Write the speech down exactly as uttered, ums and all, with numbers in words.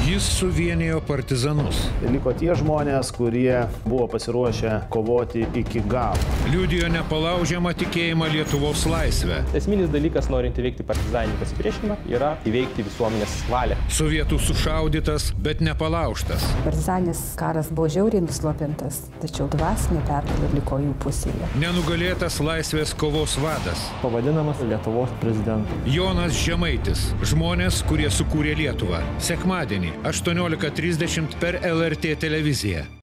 Jis suvienijo partizanus. Liko tie žmonės, kurie buvo pasiruošę kovoti iki galo. Liudijo nepalaužiamą tikėjimą Lietuvos laisvę. Esminis dalykas, norint įveikti partizaninį pasipriešinimą, yra įveikti visuomenės valią. Sovietų sušaudytas, bet nepalaužtas. Partizaninis karas buvo žiauriai nuslopintas, tačiau dvasinė pergalė liko jų pusėje. Nenugalėtas laisvės kovos vadas. Pavadinamas Lietuvos prezidentu. Jonas Žemaitis. Žmonės, kurie sukūrė Lietuvą. Sekmadienį aštuoniolika trisdešimt per L R T televiziją.